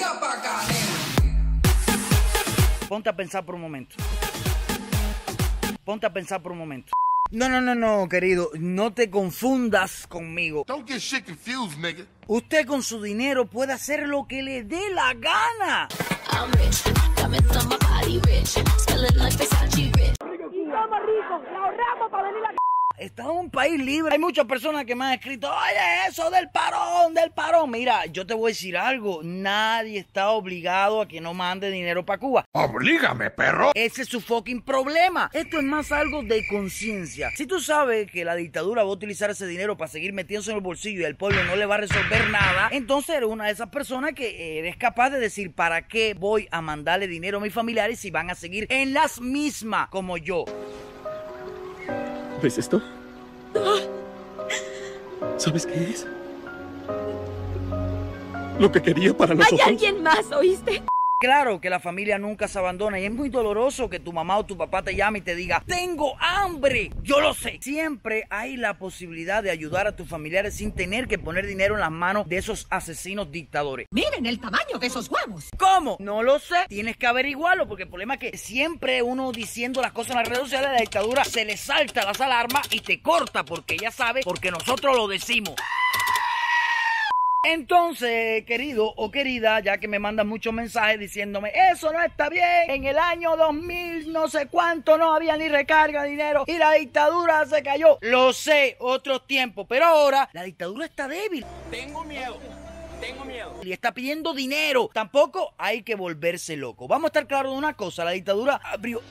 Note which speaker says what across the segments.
Speaker 1: Ponte a pensar por un momento. Ponte a pensar por un momento. No, querido, no te confundas conmigo.
Speaker 2: Don't get shit confused, nigga.
Speaker 1: Usted con su dinero puede hacer lo que le dé la gana.
Speaker 3: I'm rich, coming from my body rich, smelling like Versace rich.
Speaker 4: Y somos ricos, la ahorramos para venir a...
Speaker 1: Estamos en un país libre. Hay muchas personas que me han escrito, oye, eso del parón, del parón. Mira, yo te voy a decir algo. Nadie está obligado a que no mande dinero para Cuba.
Speaker 2: Oblígame, perro.
Speaker 1: Ese es su fucking problema. Esto es más algo de conciencia. Si tú sabes que la dictadura va a utilizar ese dinero para seguir metiéndose en el bolsillo y el pueblo no le va a resolver nada, entonces eres una de esas personas que eres capaz de decir, ¿para qué voy a mandarle dinero a mis familiares si van a seguir en las mismas como yo?
Speaker 5: ¿Ves esto? ¿Sabes qué es? Lo que quería para nosotros.
Speaker 4: ¿Hay alguien más, oíste?
Speaker 1: Claro que la familia nunca se abandona y es muy doloroso que tu mamá o tu papá te llame y te diga, tengo hambre. Yo lo sé. Siempre hay la posibilidad de ayudar a tus familiares sin tener que poner dinero en las manos de esos asesinos dictadores.
Speaker 4: Miren el tamaño de esos huevos.
Speaker 1: ¿Cómo? No lo sé. Tienes que averiguarlo porque el problema es que siempre uno diciendo las cosas en las redes sociales, la dictadura se le salta las alarmas y te corta porque ella sabe, porque nosotros lo decimos. Entonces, querido o querida, ya que me mandan muchos mensajes diciéndome, eso no está bien, en el año 2000 no sé cuánto no había ni recarga de dinero y la dictadura se cayó. Lo sé, otros tiempos, pero ahora la dictadura está débil. Tengo miedo. Y está pidiendo dinero. Tampoco hay que volverse loco. Vamos a estar claros de una cosa, la dictadura abrió...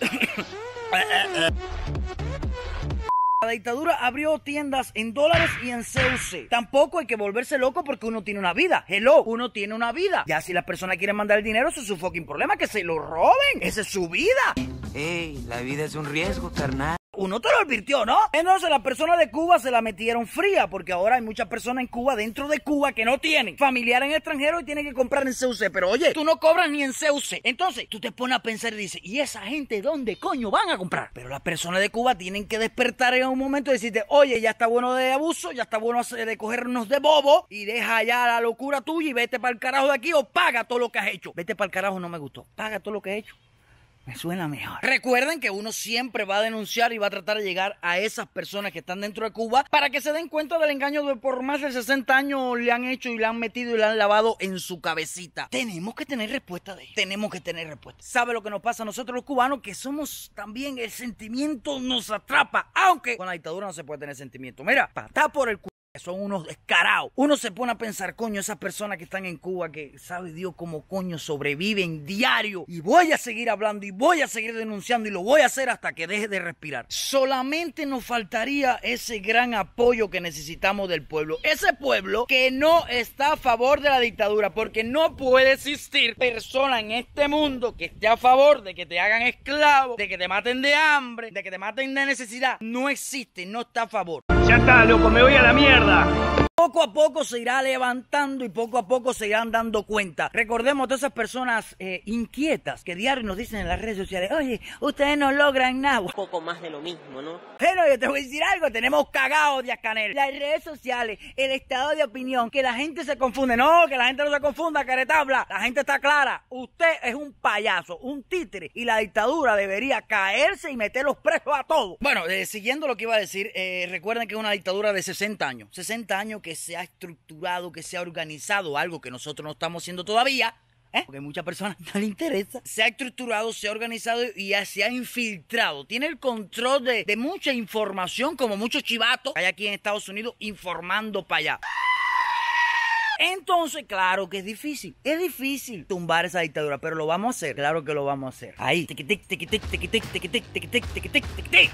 Speaker 1: La dictadura abrió tiendas en dólares y en CUC. Tampoco hay que volverse loco porque uno tiene una vida. Hello, uno tiene una vida. Ya si las personas quieren mandar el dinero, eso es su fucking problema, que se lo roben. Esa es su vida.
Speaker 6: Ey, la vida es un riesgo, carnal.
Speaker 1: Uno te lo advirtió, ¿no? Entonces las personas de Cuba se la metieron fría porque ahora hay muchas personas en Cuba, dentro de Cuba, que no tienen familiar en el extranjero y tienen que comprar en CUC. Pero oye, tú no cobras ni en CUC. Entonces tú te pones a pensar y dices, ¿y esa gente dónde coño van a comprar? Pero las personas de Cuba tienen que despertar en un momento y decirte, oye, ya está bueno de abuso, ya está bueno de cogernos de bobo y deja ya la locura tuya y vete para el carajo de aquí o paga todo lo que has hecho. Vete para el carajo, no me gustó. Paga todo lo que has hecho. Me suena mejor. Recuerden que uno siempre va a denunciar y va a tratar de llegar a esas personas que están dentro de Cuba para que se den cuenta del engaño que por más de 60 años le han hecho y le han metido y le han lavado en su cabecita. Tenemos que tener respuesta de ellos. Tenemos que tener respuesta. ¿Sabe lo que nos pasa a nosotros los cubanos? Que somos también, el sentimiento nos atrapa. Aunque con la dictadura no se puede tener sentimiento. Mira, patá por el culo. Son unos descarados. Uno se pone a pensar, coño, esas personas que están en Cuba, que sabe Dios cómo coño sobreviven diario. Y voy a seguir hablando y voy a seguir denunciando y lo voy a hacer hasta que deje de respirar. Solamente nos faltaría ese gran apoyo que necesitamos del pueblo. Ese pueblo que no está a favor de la dictadura, porque no puede existir persona en este mundo que esté a favor de que te hagan esclavo, de que te maten de hambre, de que te maten de necesidad. No existe, no está a favor.
Speaker 7: Ya está, loco, me voy a la mierda.
Speaker 1: Poco a poco se irá levantando y poco a poco se irán dando cuenta. Recordemos a todas esas personas inquietas que diario nos dicen en las redes sociales, oye, ustedes no logran nada. Un
Speaker 6: poco más de lo mismo, ¿no?
Speaker 1: Pero yo te voy a decir algo, tenemos cagados de Canel. Las redes sociales, el estado de opinión, que la gente se confunde. No, que la gente no se confunda, caretabla. La gente está clara. Usted es un payaso, un títere. Y la dictadura debería caerse y meterlos presos a todos. Bueno, siguiendo lo que iba a decir, recuerden que es una dictadura de 60 años. 60 años que se ha estructurado, que se ha organizado, algo que nosotros no estamos haciendo todavía, porque a muchas personas no les interesa. Se ha estructurado, se ha organizado y ya se ha infiltrado. Tiene el control de mucha información, como muchos chivatos hay aquí en Estados Unidos informando para allá. Entonces, claro que es difícil tumbar esa dictadura, pero lo vamos a hacer, claro que lo vamos a hacer. Ahí, tiquitic, tiquitic, tiquitic, tiquitic, tiquitic, tiquitic, tiquitic.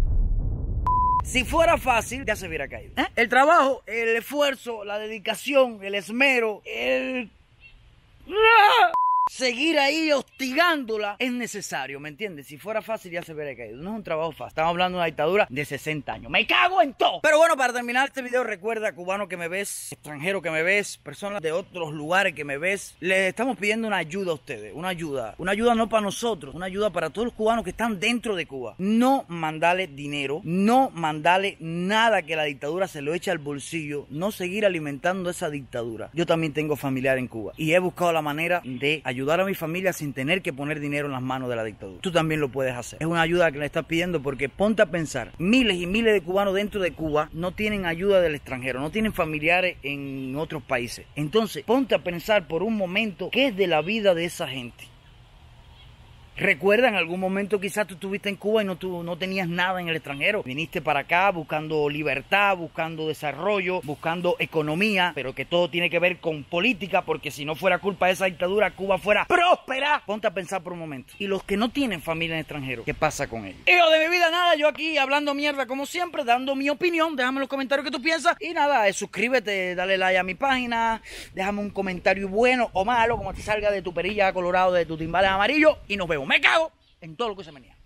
Speaker 1: Si fuera fácil, ya se hubiera caído. El trabajo, el esfuerzo, la dedicación, el esmero, seguir ahí hostigándola es necesario, ¿me entiendes? Si fuera fácil ya se hubiera caído. No es un trabajo fácil. Estamos hablando de una dictadura de 60 años. ¡Me cago en todo! Pero bueno, para terminar este video, recuerda, cubano que me ves, extranjero que me ves, personas de otros lugares que me ves, les estamos pidiendo una ayuda a ustedes. Una ayuda no para nosotros, una ayuda para todos los cubanos que están dentro de Cuba. No mandale dinero, no mandale nada que la dictadura se lo eche al bolsillo, no seguir alimentando esa dictadura. Yo también tengo familiar en Cuba y he buscado la manera de ayudar a mi familia sin tener que poner dinero en las manos de la dictadura. Tú también lo puedes hacer. Es una ayuda que le estás pidiendo porque ponte a pensar, miles y miles de cubanos dentro de Cuba no tienen ayuda del extranjero, no tienen familiares en otros países. Entonces, ponte a pensar por un momento qué es de la vida de esa gente. Recuerda, en algún momento quizás tú estuviste en Cuba y no tenías nada en el extranjero. Viniste para acá buscando libertad, buscando desarrollo, buscando economía, pero que todo tiene que ver con política, porque si no fuera culpa de esa dictadura, Cuba fuera próspera. Ponte a pensar por un momento. Y los que no tienen familia en el extranjero, ¿qué pasa con ellos? Hijo de mi vida, nada, yo aquí hablando mierda como siempre, dando mi opinión. Déjame en los comentarios qué tú piensas. Y nada, suscríbete, dale like a mi página, déjame un comentario bueno o malo, como te salga de tu perilla colorado, de tu timbales amarillo, y nos vemos. Me cago en todo lo que se me niega.